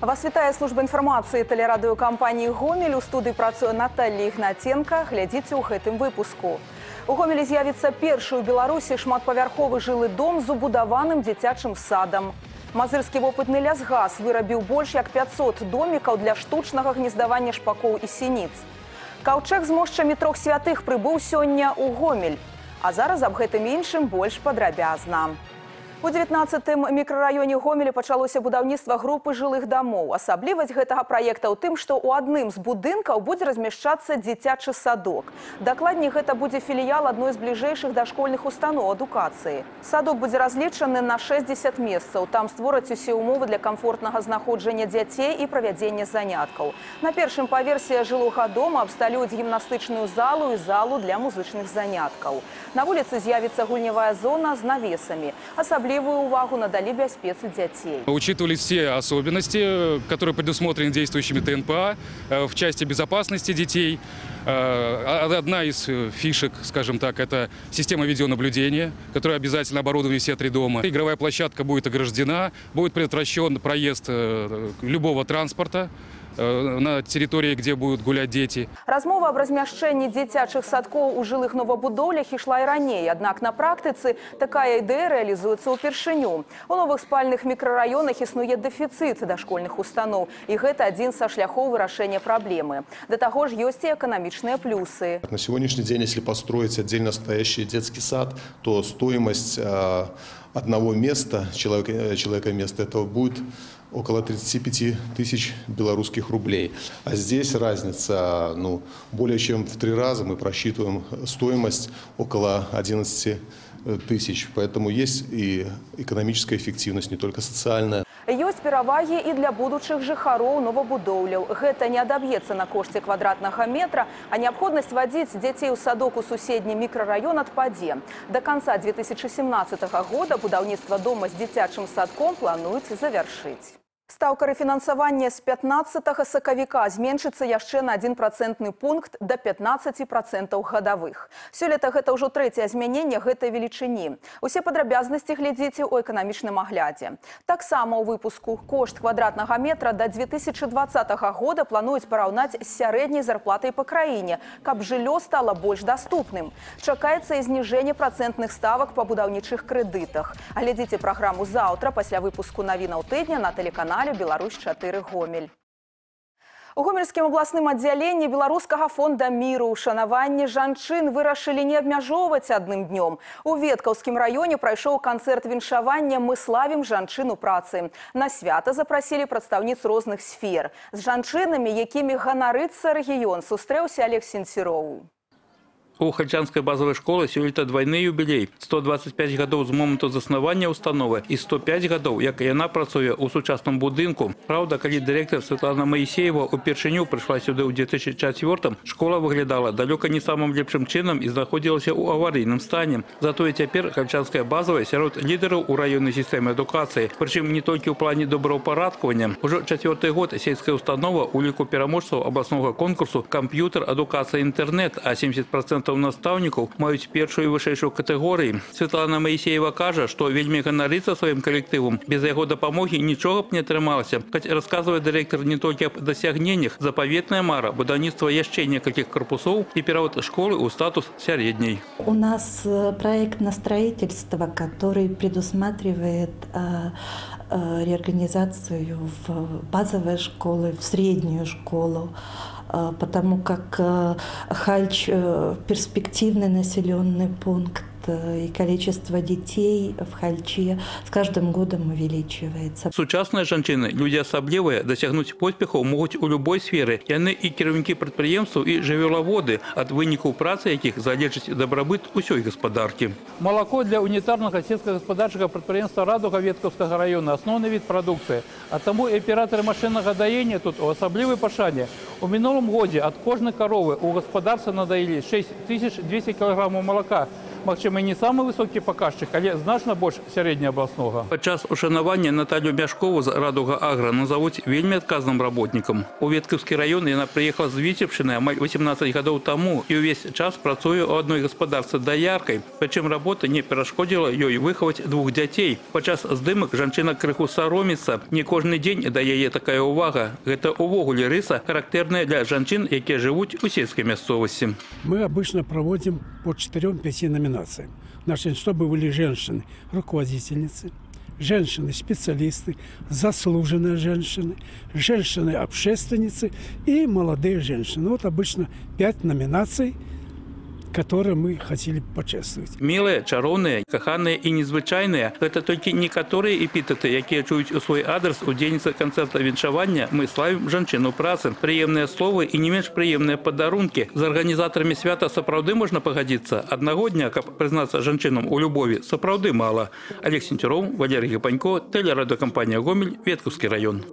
Вас вітае служба інфармацыі тэлерадыёкампаніі «Гомель». У студыі працуе Наталья Ігнатенка. Глядзіце ў гэтым выпуску. У Гомелі з'явіцца першы ў Беларусі шматпавярховы жылы дом з убудаваным дзіцячым садам. Мазырскі вопытны лясгас вырабіў больш як 500 домікаў для штучнага гнездавання шпакоў і сініц. Каўчэг з мошчамі трох святых прыбыў сёння ў Гомель. А зараз аб гэтым іншым больш падрабязна. У 19-м мікрараёне Гомеля пачалося будаўніцтва групы жылых дамоў. Асаблівасць гэтага праекта ў тым, што ў адным з будынкаў будзе размяшчацца дзіцячы садок. Дакладней, гэта будзе філіял адной з бліжэйшых дашкольных устаноў адукацыі. Садок будзе разлічаны на 60 месцаў. Там створаць усе ўмовы для камфортнага знаходжання дзяцей і правядзення заняткаў. На першым паверсе жылога дома абсталююць гімнастычную залу і залу для музычных заняткаў. На вуліцы з'явіцца гульнявая зона з навесамі. Особливую увагу надали безопасности детей. Учитывались все особенности, которые предусмотрены действующими ТНПА в части безопасности детей. Одна из фишек, скажем так, это система видеонаблюдения, которая обязательно оборудована все три дома. Игровая площадка будет ограждена, будет предотвращен проезд любого транспорта на территории, где будут гулять дети. Размова об размяшчэнні дзіцячых садкоў у жылых новабудоўлях ішла і раней. Аднак на практыцы такая ідэя рэалізуецца ўпершыню. У новых спальных мікрараёнах існуе дэфіцыт дашкольных устаноў, і гэта адзін са шляхоў вырашэння праблемы. Да таго ж ёсць і эканамічныя плюсы. На сегодняшний день, если построить отдельно стоящий детский сад, то стоимость одного места, человека места, этого будет около 35 тысяч белорусских рублей. А здесь разница более чем в 3 раза. Мы просчитываем стоимость около 11 тысяч. Поэтому есть и экономическая эффективность, не только социальная. Ёсць перавагі і для будучых жыхароў новабудоўляў. Гэта не адаб'ецца на кошце квадратнага метра, а неабходнасць вадзіць дзяцей у садок у суседні мікрараён адпадзе. До конца 2017 года будаўніцтва дома з дзіцячым садком плануюць завяршыць. Стаўка рэфінансавання з 15 сакавіка зменшыцца яшчэ на 1% пункт да 15% гадавых. Сёлета гэта ўжо трэцяе змяненне гэтай велічыні. Усе падрабязнасці глядзіце ў эканамічным аглядзе. Таксама ў выпуску кошт квадратнага метра да 2020 года плануюць параўнаць з сярэдняй зарплатай па краіне, каб жыллё стала больш даступным. Чакаецца і зніжэнне працэнтных ставак па будаўнічых крэдытах. Глядзіце праграму заўтра пасля выпуску навінаў тыдня на тэлеканале «Беларусь-4 Гомель». У гомельскім абласным аддзяленні Беларускага фонда міру ушанаванне жанчын вырашылі не абмяжоўваць адным днём. У Веткаўскім раёне прайшоў канцэрт віншавання «Мы славім жанчын у працы». На свята запрасілі прадстаўніц розных сфер. З жанчынамі, якімі ганарыцца рэгіён, сустрэўся Олег Сенцероў. У Хальчанскай базовой школы сёлета двойны юбілей. 125 гадоў з моманту заснавання установы і 105 гадоў, як яна працуе ў сучасным будынку. Праўда, калі дырэктар Светлана Маісеева упершыню прыйшла сюды ў 2004-м, школа выглядала далёка не самым лепшым чынам і знаходзілася ў аварыйным стане. Затое цяпер Хальчанская базовая сярод лідараў у раённай сістэме адукацыі. Прычым не толькі ў плане добраўпарадкавання. Ужо 4-й год сельская установа у ліку пераможцаў абласнога конкурсу «Камп'ютар, адукацыя, інтэрнэт», а 70% настаўнікаў маюць першую і вышэйшую катэгорыі. Светлана Маісеева кажа, што вельмі ганарыцца сваім калектывам. Без яго дапамогі нічога б не атрымалася. Хоць расказвае дырэктар не толькі аб дасягненнях, запаветная мара будаўніцтва яшчэ некалькіх корпусоў і перавод школы ў статус сярэдняй. У нас проект на строительство, который предусматривает реорганизацию в базовой школы, в среднюю школу, потому как Хальч перспективный населенный пункт, и количество детей в Хальче с каждым годом увеличивается. Сучасныя жанчыны, людзі асаблівыя, дасягнуць поспехаў могуць у любой сферы. Яны і кіраўнікі прадпрыемстваў, і жывёлаводы, ад вынікаў працы якіх залежыць дабрабыт усёй гаспадаркі. Молоко для унітарнага сельскагаспадарчага прадпрыемства «Радуга» Веткаўскага района – асноўны від прадукцыі. А таму і аператары машыннага даення тут у асаблівай пашане. У мінулым годзе ад кожнай каровы у гаспадарцы надаілі 6200 кг молока. магчыма, не самы высокі паказчык, але значна больш сярэднеабласнога. Падчас ушанавання Наталью Мяшкову з Радуга Агра назовуць вельмі адказным работнікам. У Веткаўскі раён яна прыехала з Віцебшчыны амаль 18 гадоў таму і ўвесь час працуе ў адной гаспадарцы даяркай. Прычым работа не перашкодзіла ёй выхаваць 2 дзяцей. Падчас здымак жанчына крыху сароміцца. Не кожны дзень да яе такая ўвага. Гэта увогуле рыса, характэрная для жанчын, якія жывуць у сельскай мясцовасці. Мы обычно проводим по 4-5 номинациям. Значит, чтобы были женщины, руководительницы, женщины-специалисты, заслуженные женщины, женщины-общественницы и молодые женщины. Вот обычно 5 номинаций, которые мы хотели почувствовать. Милые, чароўныя, каханыя і незвычайныя – гэта толькі некаторыя эпітэты, якія чуюць у свой адрес удзельніцы канцэрта віншавання «Мы славім жанчыну працы». Прыемныя словы і не менш прыемныя падарункі. З арганізатарамі свята сапраўды можна пагадзіцца. Аднаго дня, каб прызнацца жанчынам у любові, сапраўды мала. Олег Сенцюроў, Валерий Гапанько, тэлерадыёкампанія «Гомель», Веткаўскі раён.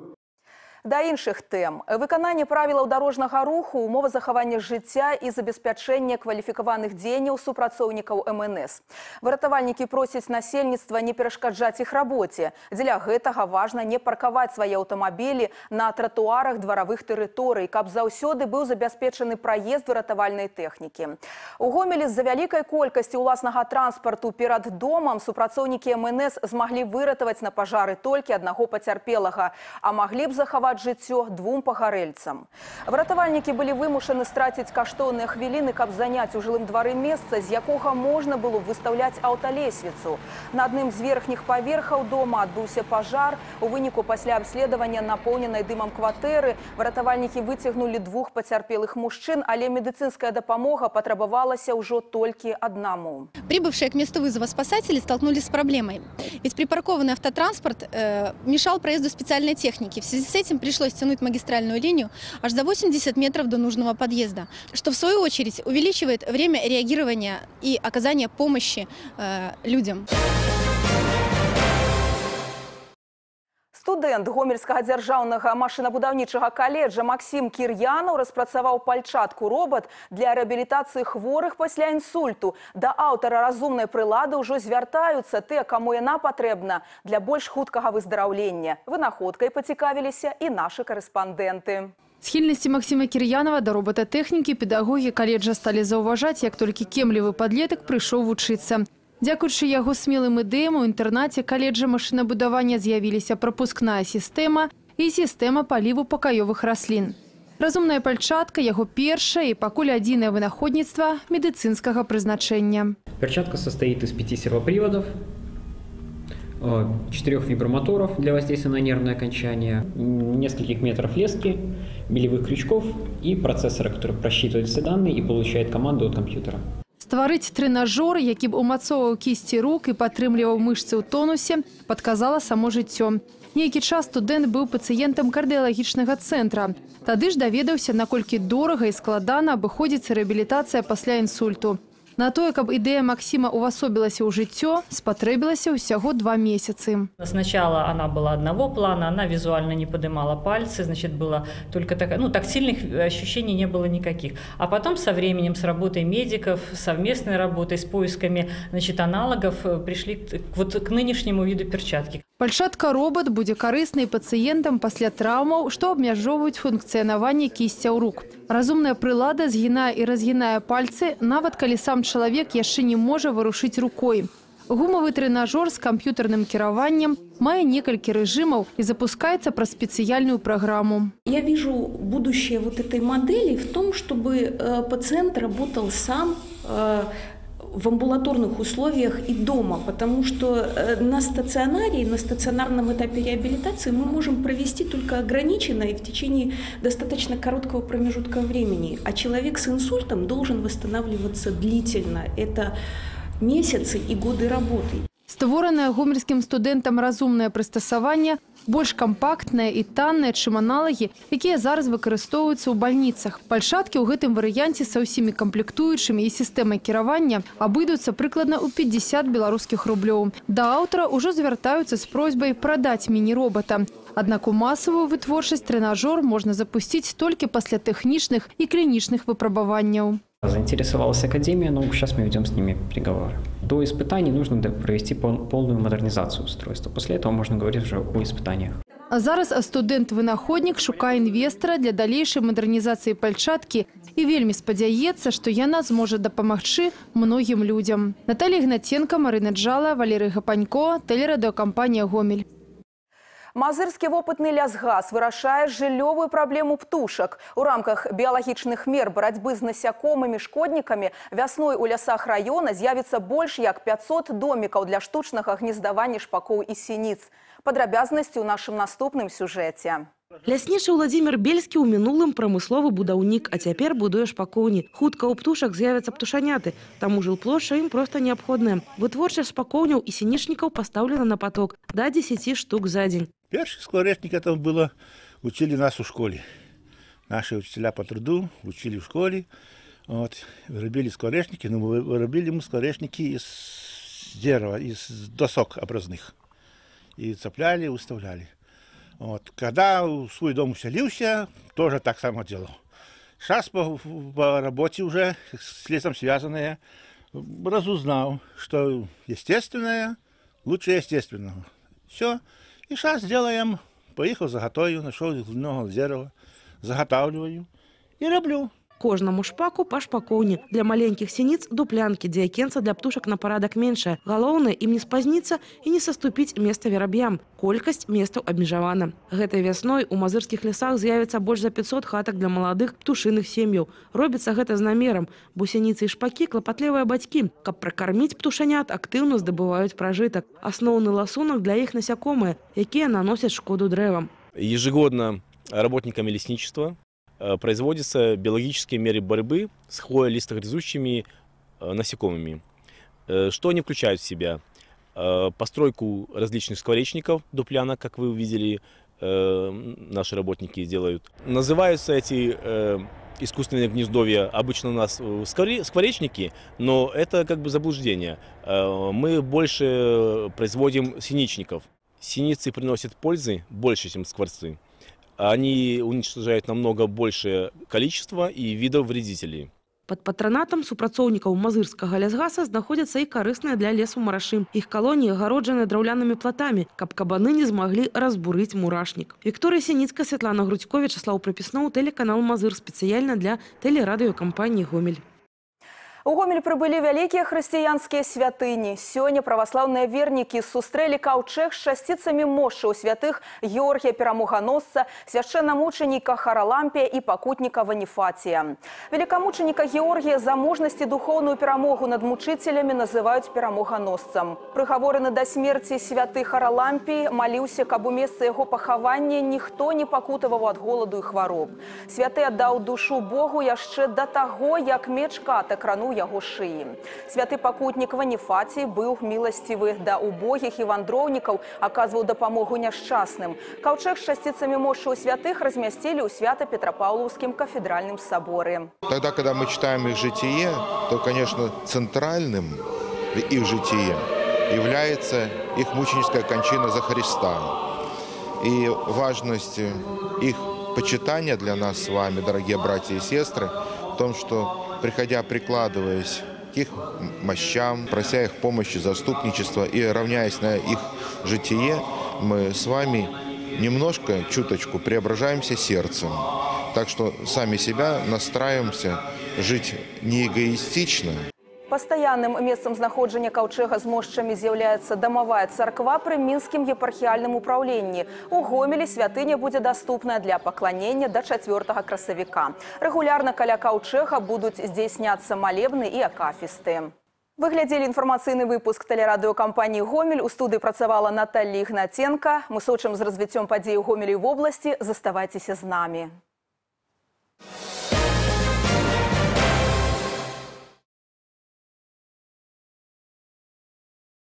Да іншых тэм. Выкананне правілаў дарожнага руху, умова захавання жыцця і забеспячэння кваліфікаваных дзеянняў супрацоўнікаў МНС. Выратавальнікі просяць насельніцтва не перашкаджаць іх рабоце. Дзеля гэтага важна не паркаваць свае аўтамабілі на тратуарах дваравых тэрыторый, каб заўсёды быў забяспечаны праезд выратавальнай тэхнікі. У Гомелі з-за вялікай колькасці ўласнага транспарту перад домам супрацоўнікі МНС змаглі выратаваць на пажары толькі аднаго пацярпелага, а маглі б захаваць жыццё 2 пагарэльцам. Выратавальнікі былі вымушаны страціць каштоўныя хвіліны, каб заняць у жылым двары месца, з якога можна было выстаўляць аўталесвіцу. На адным з верхніх паверхаў дома адбыўся пажар. У выніку пасля абследавання напоўненай дымам кватэры выратавальнікі выцягнулі 2 пацярпелых мужчын, але медыцынская дапамога патрабавалася ўжо толькі аднаму. Прибывшие к месту вызова спасатели столкнулись с проблемой. Ведь припаркованный автотранспорт мешал проезду специальной техники. В связи с этим пришлось тянуть магистральную линию аж за 80 метров до нужного подъезда, что в свою очередь увеличивает время реагирования и оказания помощи людям. Студэнт Гомельскага дзяржаўнага машынабудаўнічага каледжа Максим Кір'янаў распрацаваў пальчатку-робат для рэабілітацыі хворых пасля інсульту. Да аўтара разумнай прылады ўжо звяртаюцца тыя, каму яна патрэбна для больш хуткага выздараўлення. Вынаходкай пацікавіліся і нашы карэспандэнты. Схільнасці Максима Кір'янава да роботатэхнікі педагогі каледжа сталі заўважаць, як толькі кемлівы падлетак прыйшоў вучыцца. Дзякуючы яго смелым ідэям у інтэрнаце каледжа машынабудавання з'явіліся прапускная сістэма і сістэма паліву пакаёвых раслін. Разумная пальчатка – яго першае і пакуль адзінае вынаходніцтва медыцынскага прызначэння. Перчатка состоит из 5 сервоприводов, 4 вибромоторов для воздействия на нервное окончание, нескольких метров лески, белевых крючков и процессора, который просчитывает все данные и получает команду от компьютера. Стварыць трэнажор, які б умацоўваў кісці рук і падтрымліваў мышцы ў тонусе, падказала само жыццё. Нейкі час студэнт быў пацыентам кардыялагічнага цэнтра. Тады ж даведаўся, наколькі дорага і складана абыходзіцца рэабілітацыя пасля інсульту. На тое, каб ідэя Максима увасобілася ў жыццё, спатрэбілася ўсяго 2 месяцы. Сначала она была одного плана, она визуально не поднимала пальцы, значит, было только такая, тактильных ощущений не было никаких. А потом со временем, с работой медиков, совместной работой, с поисками, значит, аналогов, пришли к нынешнему виду перчатки. Пальчатка-робот будзе карысны пацыентам пасля траўмаў, што абмяжоўваюць функцыянаванне кісцяў рук. Разумная прылада згінае і разгінае пальцы, нават калі сам чалавек яшчэ не можа варушыць рукой. Гумавы трэнажор з камп'ютарным кіраваннем мае некалькі рэжымаў і запускаецца праз спецыяльную праграму. Я вижу будущее вот этой модели в том, чтобы пациент работал сам в амбулаторных условиях и дома, потому что на стационаре, на стационарном этапе реабилитации мы можем провести только ограниченно и в течение достаточно короткого промежутка времени. А человек с инсультом должен восстанавливаться длительно. Это месяцы и годы работы. Створанае гомельскім студэнтам разумнае прыстасаванне больш кампактнае і таннае, чым аналагі, якія зараз выкарыстоўваюцца ў бальніцах. Пальчаткі ў гэтым варыянце са ўсімі камплектуючымі і сістэмай кіравання абыдуцца прыкладна ў 50 беларускіх рублёў. Да аўтара ўжо звяртаюцца з просьбай прадаць міні-робата. Аднак у масавую вытворчасць трэнажор можна запусціць толькі пасля тэхнічных і клінічных выпрабаванняў. Заинтересовалась академия, но сейчас мы ведем с ними переговоры. До испытаний нужно провести полную модернизацию устройства. После этого можно говорить уже о испытаниях. А зараз студэнт-вынаходнік шукае інвестара для далейшай мадэрнізацыі пальчаткі і вельмі спадзяецца, што яна зможа дапамагчы многім людзям. Наталья Игнатенко, Марина Джала, Валерий Гапанько, телерадиокомпания «Гомель». Мазырскі вопытны лясгас вырашае жыллёвую праблему птушак. У рамках біялагічных мер барацьбы з насякомымі шкоднікамі вясной у лясах раёна з'явіцца больш як 500 домікаў для штучнага гнездавання шпакоў і сініц. Падрабязнасці ў нашым наступным сюжэце. Ляснічы Владимир Бельскі ў мінулым прамысловы будаўнік, а цяпер будуе шпакоўні. Хутка ў птушак з'явяцца птушаняты, таму жылплошча ім проста неабходная. Вытворчасць шпакоўняў і сінічнікаў пастаўлена на поток до 10 штук за дзень. Первый скворечник это было, учили нас в школе. Наши учителя по труду учили в школе. Вот, вырубили скворечники, но вырубили мы скворечники из дерева, из досок образных. И цепляли, выставляли. Вот. Когда в свой дом уселился, тоже так само делал. Сейчас по работе уже с лесом связанное, разузнал, что естественное лучше естественного. Все. И сейчас делаем, поехал, заготовил, нашел много дерева, заготавливаю и роблю. Кожнаму шпаку па шпакоўні. Для маленькіх сініц дуплянкі, дзяйкенца для птушак на парадак меншая. Галоўнае ім не спазніцца і не саступіць места вераб'ям. Колькасць месцаў абмежавана. Гэтай вясной у мазырскіх лясах з'явіцца больш за 500 хатак для маладых птушыных сем'яў. Робіцца гэта з намерам, бо сініцы і шпакі клапатлівыя бацькі. Каб пракарміць птушанят, актыўна здабываюць пражытак. Асноўны ласунак для іх насякомыя, якія наносяць шкоду дрэвам. Ежегодно работниками лесничества производятся биологические меры борьбы с хвоелистогрызущими насекомыми. Что они включают в себя? Постройку различных скворечников, дуплянок, как вы увидели, наши работники делают. Называются эти искусственные гнездовья обычно у нас скворечники, но это как бы заблуждение. Мы больше производим синичников. Синицы приносят пользы больше, чем скворцы. Они уничтожают намного большее количество и видов вредителей. Под патронатом супрацоўнікаў мазырскага лясгаса знаходзяцца і карысныя для лесу марашы. Іх калоніі агароджаны драўлянымі платамі, каб кабаны не змаглі разбурыць мурашнік. Вікторія Сініцка, Святлана Грудзькович, Слаў Прапісноў, тэлеканал Мазыр, спецыяльна для тэлерадыёкампаніі «Гомель». У Гомель прыбылі вялікія хрысціянскія святыні. Сёння праваслаўныя вернікі сустрэлі каўчэг з часціцамі мошчаў святых Георгія Перамоганосца, свяшчэннамучаніка Харалампія і пакутніка Ваніфація. Великамучаніка Георгія за мужнасць і духоўную перамогу над мучыцелямі называюць перамоганосцам. Прыгавораны да смерці святы Харалампій маліўся, каб у месцы яго пахавання ніхто не пакутаваў ад голаду і хвароб. Святы аддаў душу Богу яшчэ да таго, як меч ката крануў яго шыі. Святы пакутнік Ваніфацій быў міласцівы да убогіх і вандроўнікаў, аказваў дапамогу няшчасным. Каўчэг з часціцамі мошчаў святых размясцілі ў Свято-Петропавловскім кафедральным соборе. Тогда, когда мы читаем их житие, то, конечно, центральным в их житие является их мученическая кончина за Христа. И важность их почитания для нас с вами, дорогие братья и сестры, в том, что приходя, прикладываясь к их мощам, прося их помощи, заступничества и равняясь на их житие, мы с вами немножко, чуточку преображаемся сердцем. Так что сами себя настраиваемся жить не эгоистично. Пастаянным месцам знаходжання каўчэга з мошчамі з'яўляецца дамавая царква пры мінскім епархіяльным управленні. У Гомелі святыня будзе даступная для пакланення да 4 красавіка. Рэгулярна каля каўчэга будуць здзейсняцца малебны і акафісты. Вы глядзелі інфармацыйны выпуск тэлерадыёкампаніі «Гомель». У студыі працавала Наталья Игнатенко. Мы сочым з развіццём падзей у Гомелі і вобласці. Заставайцеся з намі.